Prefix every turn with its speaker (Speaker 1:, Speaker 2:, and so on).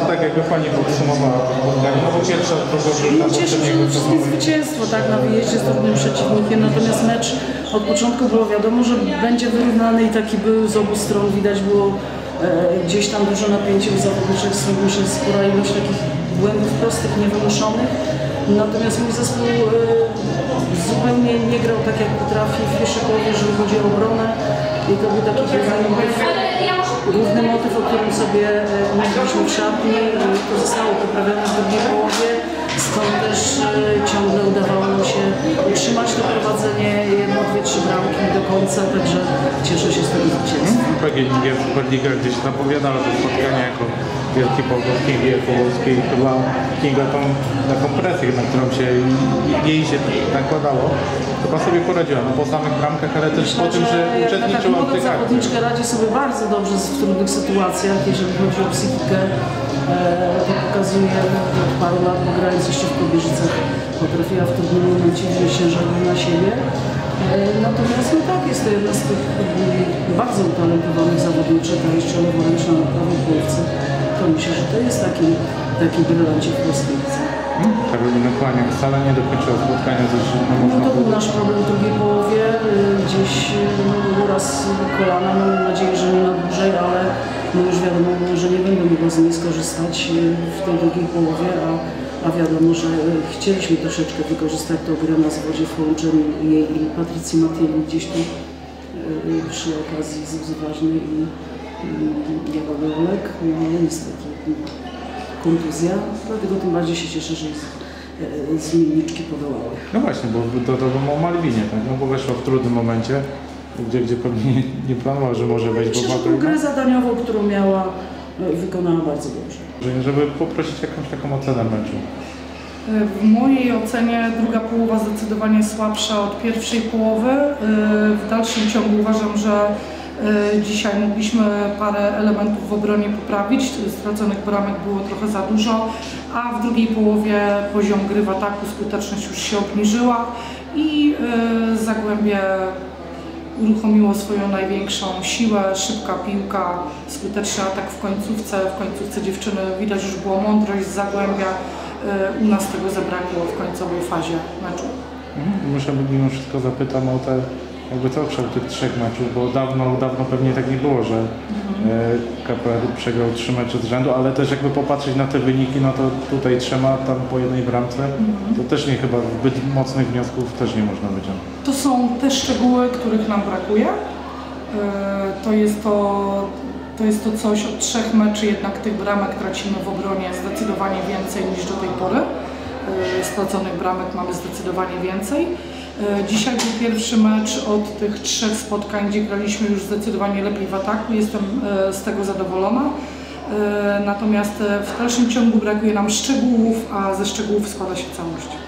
Speaker 1: to tak jakby Pani podsumowała to spotkanie, no bo pierwsza, druga drużyna
Speaker 2: Cieszy przede wszystkim zwycięstwo, tak, na wyjeździe z trudnym przeciwnikiem, natomiast mecz od początku było wiadomo, że będzie wyrównany i taki był z obu stron, widać było gdzieś tam duże napięcie u zawodniczych, że spora ilość takich błędów prostych, niewymuszonych, natomiast mój zespół zupełnie nie grał tak jak potrafi w pierwszej połowie, jeżeli chodzi o obronę i to był taki główny motyw, o którym sobie mówiliśmy w szatni, to zostało poprawione w drugiej połowie, stąd też ciągle udawało nam się utrzymać to prowadzenie, 1, 2, 3 bramki do końca, także cieszę się z tego zwycięstwa.
Speaker 1: PGNiG w Superliga gdzieś zapowiadała to spotkanie jako wielki polski, wielkopolski i chyba Kinga tą taką presję, na którą jej się nakładało, chyba sobie poradziła, no po samych bramkach, ale też po tym, że uczestniczyła w tych akcjach.
Speaker 2: Zawodniczka radzi sobie bardzo dobrze w trudnych sytuacjach, jeżeli chodzi o psychikę, to pokazuje od paru lat, bo grając jeszcze w Kobierzycach potrafiła w trudnym momencie wziąć ciężarów na siebie. Natomiast no tak, jest to jedna z tych bardzo utalentowanych zawodniczek, a jeszcze leworęczna na prawej połówce. To myślę, że to jest taki brylancik w polskiej lidze.
Speaker 1: Karolina Kłaniak wcale nie dokończyła spotkania,
Speaker 2: no to był nasz problem w drugiej połowie, gdzieś uraz kolana, mam nadzieję, że nie na dłużej, ale no już wiadomo, że nie będę mogła z niej skorzystać w tej drugiej połowie, a wiadomo, że chcieliśmy troszeczkę wykorzystać tą grę na zwodzie w połączeniu jej i Patrycji Matieli gdzieś tu przy okazji z ważnej i Jagowy Olek, no niestety kontuzja, dlatego tym bardziej się cieszę, że zmienniczki podołały.
Speaker 1: No właśnie, bo to było Malwinie, tak? No bo weszła w trudnym momencie, gdzie pewnie nie planował, że może wejść,
Speaker 2: myślę, że tą grę zadaniową, którą miała, wykonała bardzo dobrze.
Speaker 1: Żeby poprosić jakąś taką ocenę meczu.
Speaker 3: W mojej ocenie druga połowa zdecydowanie słabsza od pierwszej połowy. W dalszym ciągu uważam, że dzisiaj mogliśmy parę elementów w obronie poprawić. Straconych bramek było trochę za dużo, a w drugiej połowie poziom gry w ataku, skuteczność już się obniżyła i Zagłębie uruchomiło swoją największą siłę, szybka piłka, skuteczny atak w końcówce. W końcówce dziewczyny widać już była mądrość z Zagłębia. U nas tego zabrakło w końcowej fazie meczu.
Speaker 1: Muszę mimo wszystko zapytam o te, jakby co kształt tych 3 meczów, bo dawno pewnie tak nie było, że KPR przegrał 3 mecze z rzędu, ale też jakby popatrzeć na te wyniki, no to tutaj 3, tam po 1 bramce, to też nie chyba zbyt mocnych wniosków też nie można wyciągnąć.
Speaker 3: To są te szczegóły, których nam brakuje. To jest to coś, od 3 meczy jednak tych bramek tracimy w obronie zdecydowanie więcej niż do tej pory. Straconych bramek mamy zdecydowanie więcej. Dzisiaj był pierwszy mecz od tych 3 spotkań, gdzie graliśmy już zdecydowanie lepiej w ataku. Jestem z tego zadowolona. Natomiast w dalszym ciągu brakuje nam szczegółów, a ze szczegółów składa się całość.